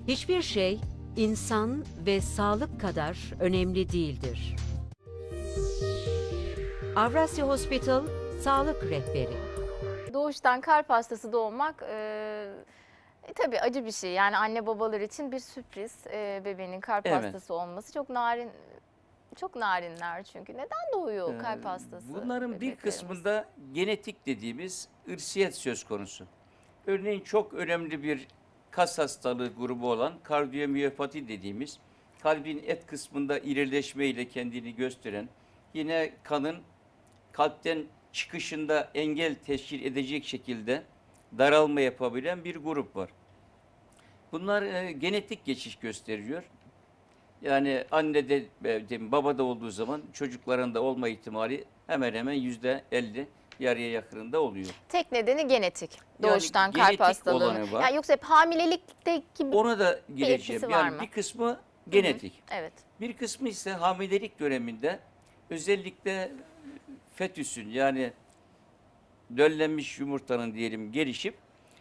Hiçbir şey insan ve sağlık kadar önemli değildir. Avrasya Hospital Sağlık Rehberi. Doğuştan kalp hastası doğmak tabii acı bir şey. Yani anne babalar için bir sürpriz bebeğinin kalp Evet. hastası olması. Çok narinler çünkü. Neden doğuyor kalp hastası Bunların bir bebeklerimiz? kısmında genetik dediğimiz irsiyet söz konusu. Örneğin çok önemli bir kas hastalığı grubu olan kardiyomiyopati dediğimiz, kalbin et kısmında irileşme ile kendini gösteren, yine kanın kalpten çıkışında engel teşkil edecek şekilde daralma yapabilen bir grup var. Bunlar genetik geçiş gösteriyor. Yani anne de baba da olduğu zaman çocukların da olma ihtimali hemen hemen %50 yarıya yakınında oluyor. Tek nedeni genetik. Yani Doğuştan genetik kalp hastalığı. olanı var. Yani yoksa hep hamilelikteki Ona da bir gireceğim. etkisi var Yani mı? bir kısmı genetik. Evet. Bir kısmı ise hamilelik döneminde özellikle fetüsün yani döllenmiş yumurtanın diyelim gelişip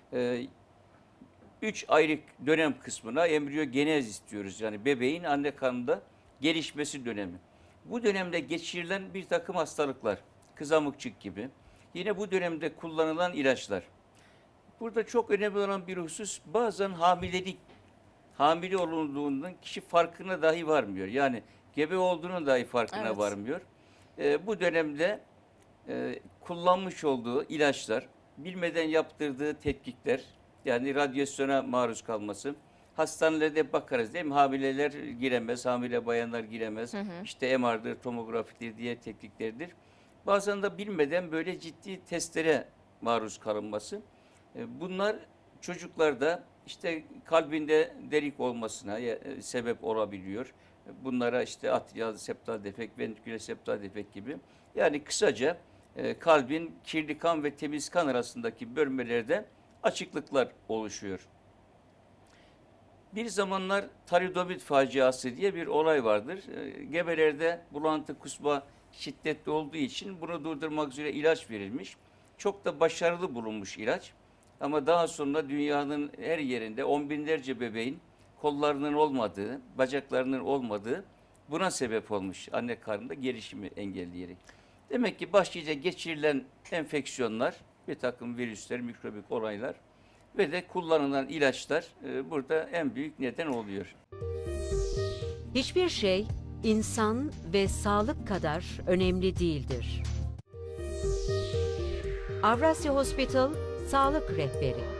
3 aylık dönem kısmına embriyogenez istiyoruz. Yani bebeğin anne karnında gelişmesi dönemi. Bu dönemde geçirilen bir takım hastalıklar, kızamıkçık gibi. Yine bu dönemde kullanılan ilaçlar. Burada çok önemli olan bir husus, bazen hamile olunduğundan kişi farkına dahi varmıyor. Yani gebe olduğunun dahi farkına Evet. varmıyor. Bu dönemde kullanmış olduğu ilaçlar, bilmeden yaptırdığı tetkikler, yani radyasyona maruz kalması. Hastanelerde bakarız değil mi? Hamileler giremez, hamile bayanlar giremez. İşte MR'dır, tomografidir diye tekniklerdir. Bazen de bilmeden böyle ciddi testlere maruz kalınması. Bunlar çocuklarda işte kalbinde delik olmasına sebep olabiliyor. Bunlara işte atrial septal defekt, ventriküler septal defekt gibi. Yani kısaca kalbin kirli kan ve temiz kan arasındaki bölmelerde açıklıklar oluşuyor. Bir zamanlar talidomid faciası diye bir olay vardır. Gebelerde bulantı, kusma şiddetli olduğu için bunu durdurmak üzere ilaç verilmiş. Çok da başarılı bulunmuş ilaç. Ama daha sonra dünyanın her yerinde on binlerce bebeğin kollarının olmadığı, bacaklarının olmadığı buna sebep olmuş anne karnında gelişimi engelleyerek. Demek ki başlıca geçirilen enfeksiyonlar, bir takım virüsler, mikrobik olaylar ve de kullanılan ilaçlar burada en büyük neden oluyor. Hiçbir şey insan ve sağlık kadar önemli değildir. Avrasya Hospital Sağlık Rehberi.